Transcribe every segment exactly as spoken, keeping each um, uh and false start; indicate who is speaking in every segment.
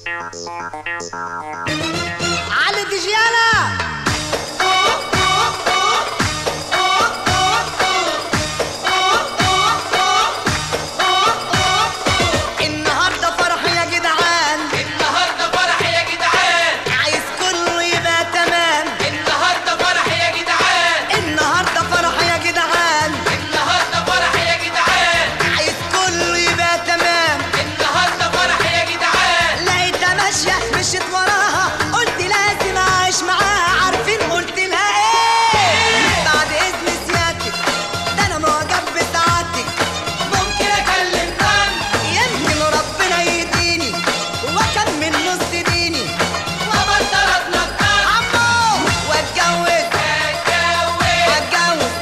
Speaker 1: علي دجيالة مشيت وراها قلت لازم اعيش معاها. عارفين قلت لها ايه؟ بعد اذن سيادتك ده انا معجب بسعادتك، ممكن اكلم كان يمكن ربنا يهديني واكمل نص ديني وابطل اتنكر عمو واتجوز اتجوز اتجوز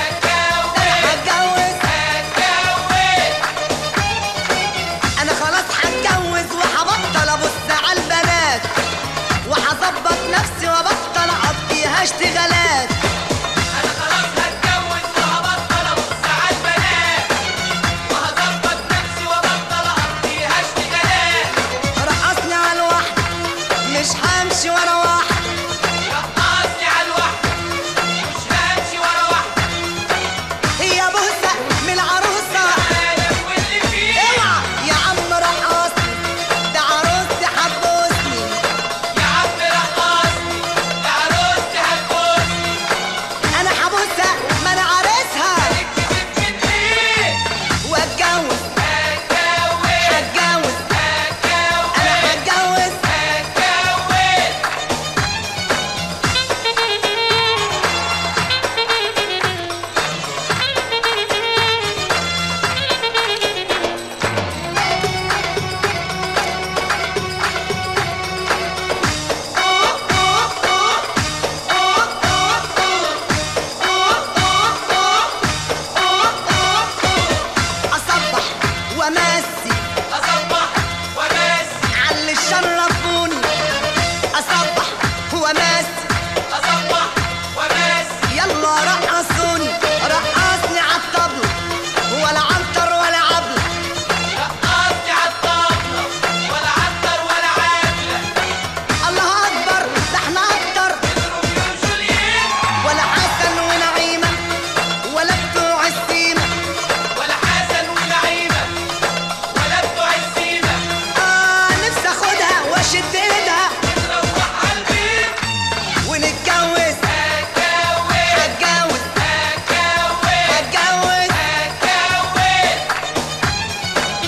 Speaker 1: اتجوز اتجوز انا خلاص هتجوز وهبطل ابص على البنات وهظبط نفسي وابطل اقضيها اشتغالات.
Speaker 2: انا خلاص هتجوز وهبطل ابص على البنات وهظبط نفسي وابطل اقضيها اشتغالات.
Speaker 1: رقصني على الواحدة مش همشي ورا واحد،
Speaker 2: رقصني على الواحدة مش همشي ورا واحدة.
Speaker 1: هي بوسة من العروسة
Speaker 2: العالم واللي فيه
Speaker 1: اوعى يا عم رقصني ده عروستي حبوسني.
Speaker 2: يا عم رقصني يا عروستي هتبوسني.
Speaker 1: انا حبوسها ما انا عارسها
Speaker 2: هتكتب من ايه؟
Speaker 1: واتجوز
Speaker 2: هتجوز
Speaker 1: هتجوز
Speaker 2: هتجوز
Speaker 1: انا هتجوز.
Speaker 2: هتجوز.
Speaker 1: اصبح وامسي
Speaker 2: اصبح وامسي
Speaker 1: على اللي شرفوني، اصبح وامسي
Speaker 2: اصبح وامسي.
Speaker 1: يلا رقصوني رقصني عالطبلة ولا عنتر ولا عبلة.
Speaker 2: رقصني عالطبلة ولا عنتر ولا عبلة.
Speaker 1: الله اكبر ده احنا اكتر
Speaker 2: روميو وجولييت
Speaker 1: ولا حسن ونعيمة ولا بتوع السيمة.
Speaker 2: ولا حسن ونعيمة ولا بتوع السيمة.
Speaker 1: اه نفسي اخدها واشد ايدها
Speaker 2: نروح عالبيت
Speaker 1: ونتجوز.
Speaker 2: هتجوز
Speaker 1: هتجوز
Speaker 2: هتجوز
Speaker 1: هتجوز
Speaker 2: هتجوز.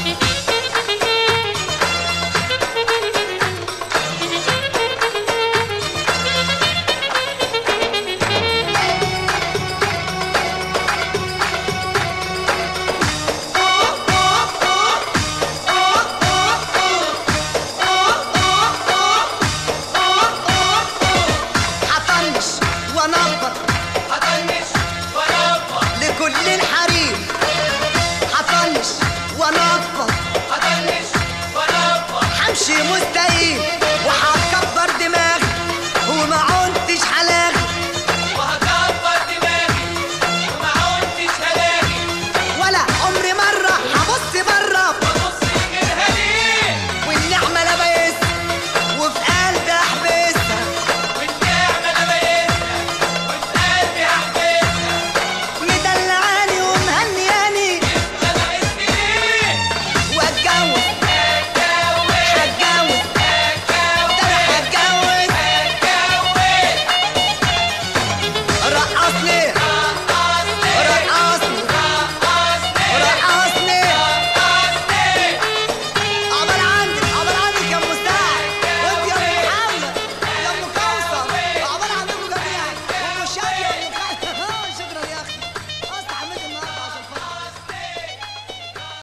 Speaker 1: هطنش وانبط
Speaker 2: هطنش وانبط
Speaker 1: لكل الحريم، هطنش وانبط
Speaker 2: هطنش وانبط.
Speaker 1: همشي مستقيم